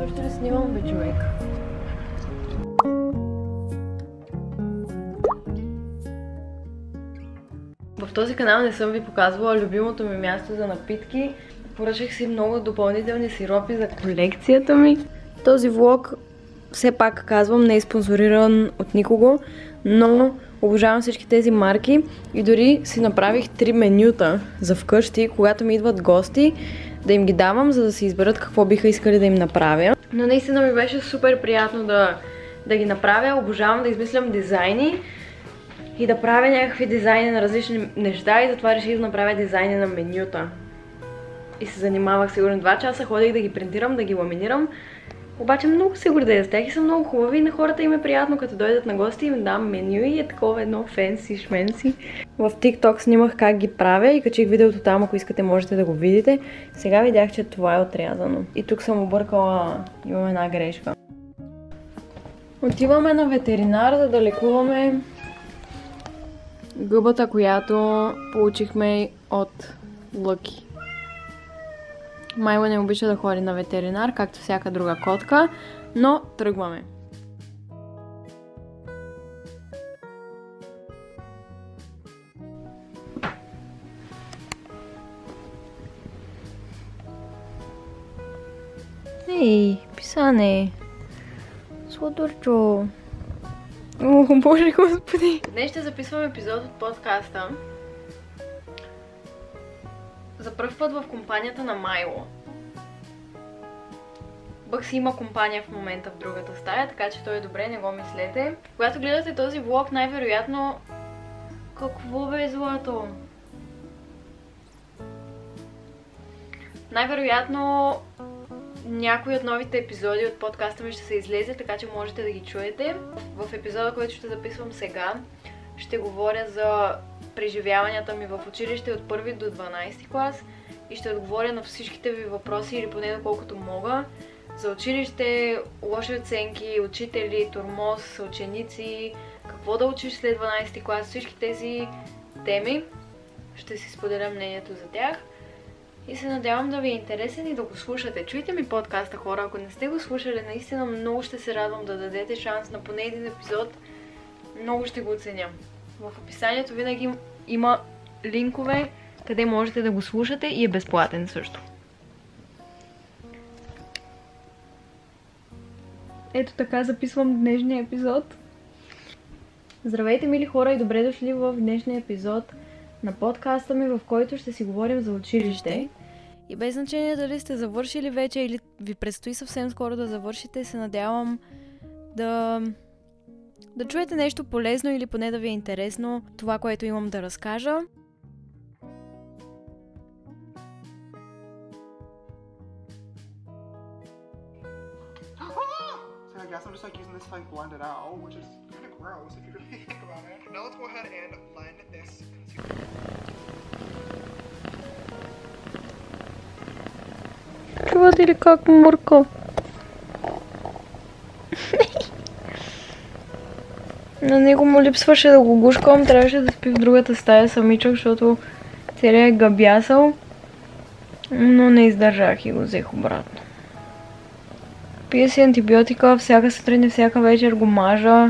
още ли снимам, бе, човек? В този канал не съм ви показвала любимото ми място за напитки. Поръчах си много допълнителни сиропи за колекцията ми. Този влог, все пак казвам, не е спонсориран от никого, но обожавам всички тези марки и дори си направих 3 менюта за вкъщи, когато ми идват гости, да им ги давам, за да си изберат какво биха искали да им направя. Но наистина ми беше супер приятно да ги направя. Обожавам да измислям дизайни и да правя някакви дизайни на различни неща и затова реших да направя дизайни на менюта. И се занимавах сигурно 2 часа, ходих да ги принтирам, да ги ламинирам. Обаче много се гордея с тях и са много хубави и на хората им е приятно, като дойдат на гости, им дам меню и е такова едно фенси, шменси. В TikTok снимах как ги правя и качих видеото там, ако искате можете да го видите. Сега видях, че това е отрязано. И тук съм объркала, имам една грешка. Отиваме на ветеринар, за да лекуваме гъбата, която получихме от Лъки. Майло не обича да ходи на ветеринар, както всяка друга котка, но тръгваме. Ей, писане! Сладурчо! О, боже господи! Днес ще записвам епизод от подкаста. За пръв път в компанията на Майло. Бък си има компания в момента в другата стая, така че той е добре, не го мислете. Когато гледате този влог, най-вероятно... Какво бе, злато? Най-вероятно някои от новите епизоди от подкаста ми ще се излезе, така че можете да ги чуете. В епизода, който ще записвам сега, ще говоря за преживяванията ми в училище от 1 до 12 клас и ще отговоря на всичките ви въпроси или поне доколкото мога. За училище, лоши оценки, учители, тормоз, ученици, какво да учиш след 12 клас, всички тези теми ще си споделя мнението за тях. И се надявам да ви е интересен и да го слушате. Чуйте ми подкаста, хора, ако не сте го слушали, наистина много ще се радвам да дадете шанс на поне един епизод. Много ще го оценя. В описанието винаги има линкове, къде можете да го слушате и е безплатен също. Ето така записвам днешния епизод. Здравейте, мили хора, и добре дошли в днешния епизод на подкаста ми, в който ще си говорим за училище. И без значение дали сте завършили вече или ви предстои съвсем скоро да завършите, се надявам да чуете нещо полезно или поне да ви е интересно това, което имам да разкажа. I guess I'm just like using this to like blend it out, which is kind of gross if you really think about it. Now let's go ahead and blend this concealer. Чувате ли как мурка? На него му липсваше да го гушкам, трябваше да спи в другата стая самичък, защото целият е габясал, но не издържах и го взех обратно. Пия си антибиотика, всяка сутрин и всяка вечер го мажа.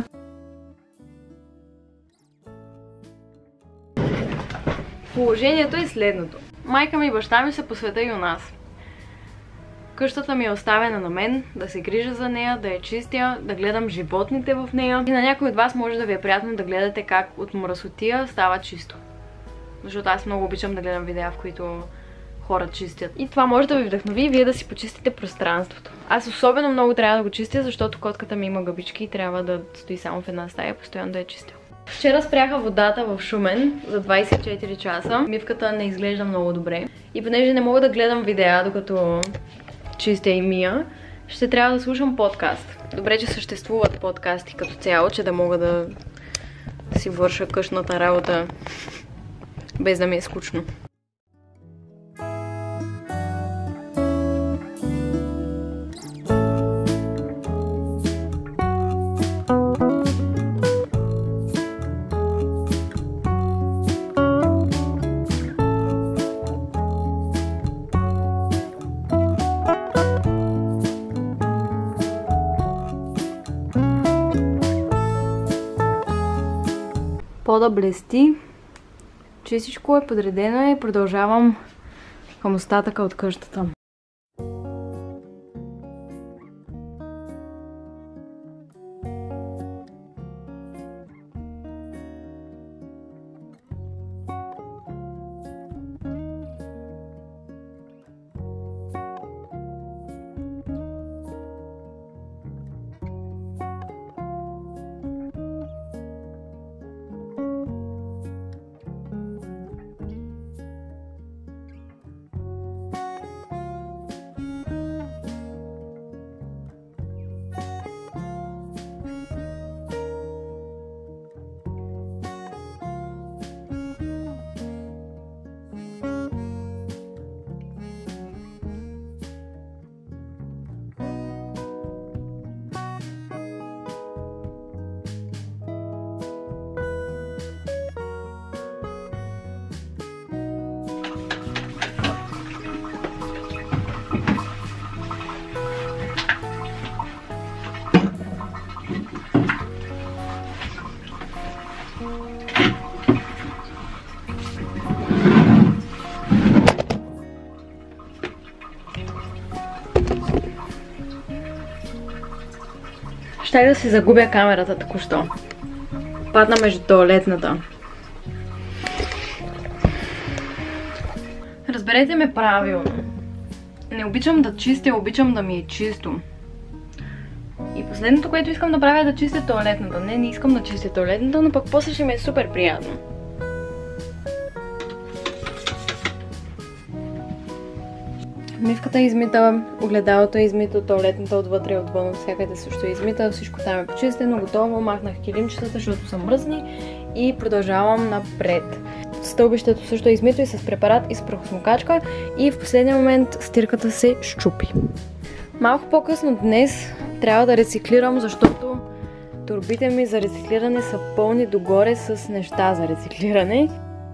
Положението е следното. Майка ми и баща ми са по света и у нас. Къщата ми е оставена на мен, да се грижа за нея, да я чистя, да гледам животните в нея. И на някой от вас може да ви е приятно да гледате как от мръсотия става чисто. Защото аз много обичам да гледам видеа, в които хора чистят. И това може да ви вдъхнови и вие да си почистите пространството. Аз особено много трябва да го чистя, защото котката ми има гъбички и трябва да стои само в една стая, постоянно да я чистя. Вчера спряха водата в Шумен за 24 часа. Мивката не изглежда много добре. И понеже не мога да гледам видеа, докато чистя и мия, ще трябва да слушам подкаст. Добре, че съществуват подкасти като цяло, че да мога да си върша къщната работа без да ми е скучно. Пода блести. Чистичко е, подредено и продължавам към остатъка от къщата. Щях да си загубя камерата току-що. Падна между тоалетната. Разберете ме правилно. Не обичам да чистя, обичам да ми е чисто. И последното, което искам да правя е да чистя тоалетната. Не искам да чистя тоалетната, но пък после ще ми е супер приятно. Мивката е измита, огледалото е измито, тоалетната отвътре и отвън, от всякъде също е измита, всичко там е почистено, готово, махнах килимчетата, защото са мръсни и продължавам напред. Стълбището също е измито и с препарат и с прахосмокачка и в последния момент стирката се счупи. Малко по-късно днес трябва да рециклирам, защото торбите ми за рециклиране са пълни догоре с неща за рециклиране.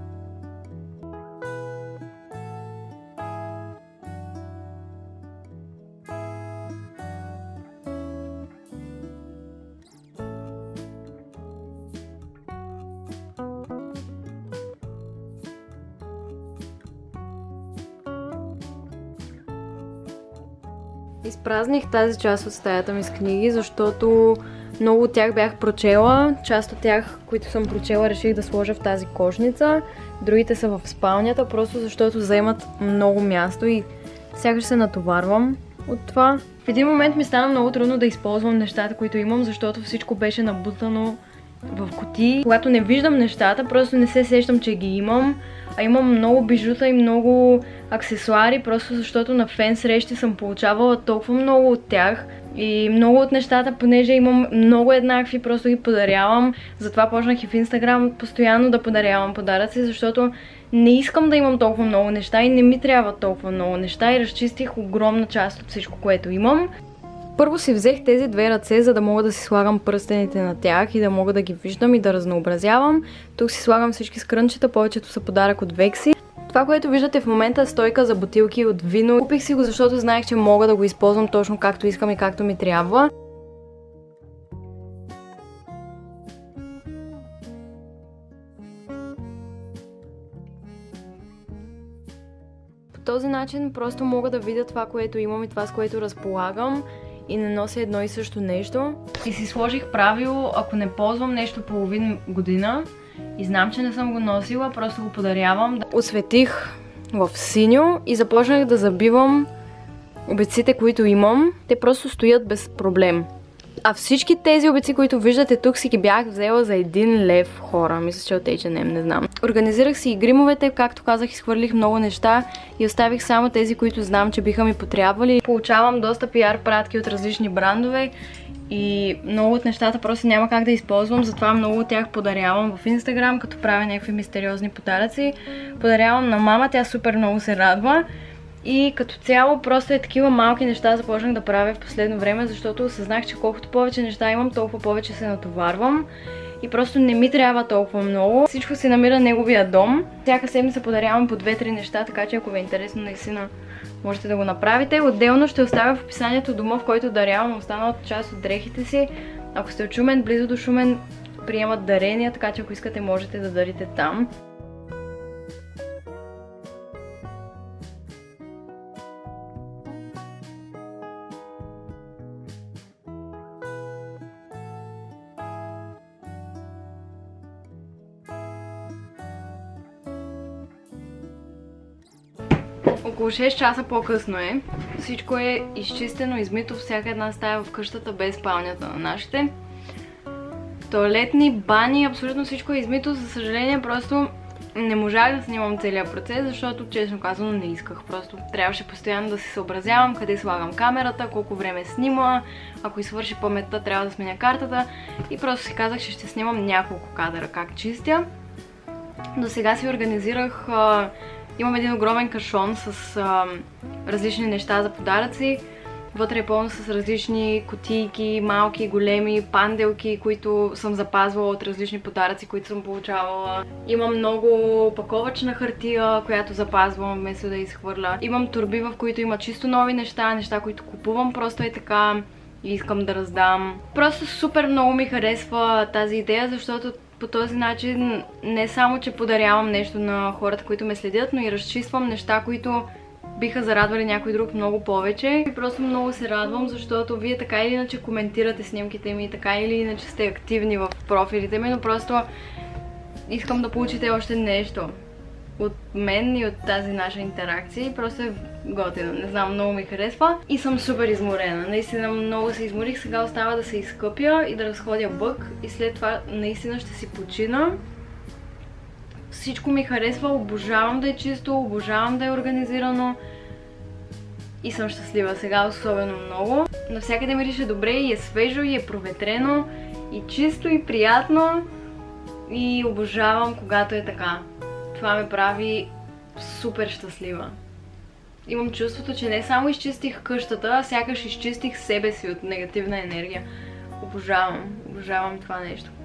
Изпразних тази част от стаята ми с книги, защото много от тях бях прочела. Част от тях, които съм прочела, реших да сложа в тази кошница. Другите са в спалнята, просто защото заемат много място и сякаш се натоварвам от това. В един момент ми стана много трудно да използвам нещата, които имам, защото всичко беше набутано в кутии. Когато не виждам нещата, просто не се сещам, че ги имам. А имам много бижута и много аксесуари, просто защото на фен срещи съм получавала толкова много от тях. И много от нещата, понеже имам много еднакви, просто ги подарявам. Затова почнах и в Инстаграм постоянно да подарявам подаръци, защото не искам да имам толкова много неща и не ми трябва толкова много неща и разчистих огромна част от всичко, което имам. Първо си взех тези две ръце, за да мога да си слагам пръстените на тях и да мога да ги виждам и да разнообразявам. Тук си слагам всички скрънчета, повечето са подарък от Векси. Това, което виждате в момента е стойка за бутилки от вино. Купих си го, защото знаех, че мога да го използвам точно както искам и както ми трябва. По този начин просто мога да видя това, което имам и това, с което разполагам. И не нося едно и също нещо. И си сложих правило, ако не ползвам нещо половин година и знам, че не съм го носила, просто го подарявам. Осветих в синьо и започнах да забивам обеците, които имам. Те просто стоят без проблем. А всички тези обеци, които виждате тук, си ги бях взела за 1 лев, хора. Мисля, че от H&M, не знам. Организирах си и гримовете, както казах, изхвърлих много неща и оставих само тези, които знам, че биха ми потребвали. Получавам доста PR пратки от различни брандове и много от нещата просто няма как да използвам, затова много от тях подарявам в Инстаграм, като правя някакви мистериозни подаръци. Подарявам на мама, тя супер много се радва. И като цяло просто е такива малки неща започнах да правя в последно време, защото осъзнах, че колкото повече неща имам, толкова повече се натоварвам. И просто не ми трябва толкова много. Всичко се намира неговия дом. Всяка седмица подарявам по 2-3 неща, така че ако ви е интересно, наистина можете да го направите. Отделно ще оставя в описанието дома, в който дарявам останалата част от дрехите си. Ако сте от Шумен, близо до Шумен, приемат дарения, така че ако искате можете да дарите там. Около 6 часа по-късно е. Всичко е изчистено, измито, всяка една стая в къщата без спалнята на нашите. Тоалетни, бани, абсолютно всичко е измито. За съжаление, просто не можах да снимам целият процес, защото честно казано не исках. Просто трябваше постоянно да се съобразявам къде слагам камерата, колко време снима. Ако свърши паметта, трябва да сменя картата. И просто си казах, че ще снимам няколко кадъра как чистя. До сега си организирах... Имам един огромен кашон с различни неща за подаръци. Вътре е пълно с различни кутийки, малки, големи, панделки, които съм запазвала от различни подаръци, които съм получавала. Имам много паковъчна хартия, която запазвам вместо да изхвърля. Имам торби, в които има чисто нови неща, неща, които купувам просто е така и искам да раздам. Просто супер много ми харесва тази идея, защото по този начин не само, че подарявам нещо на хората, които ме следят, но и разчиствам неща, които биха зарадвали някой друг много повече. И просто много се радвам, защото вие така или иначе коментирате снимките ми, така или иначе сте активни в профилите ми, но просто искам да получите още нещо от мен и от тази наша интеракция и просто е готино. Не знам, много ми харесва и съм супер изморена. Наистина много се изморих, сега остава да се изкъпя и да разходя бък и след това наистина ще си почина. Всичко ми харесва, обожавам да е чисто, обожавам да е организирано и съм щастлива сега особено много. Навсякъде мирише добре и е свежо и е проветрено и чисто и приятно и обожавам когато е така. Това ме прави супер щастлива. Имам чувството, че не само изчистих къщата, а сякаш изчистих себе си от негативна енергия. Обожавам това нещо.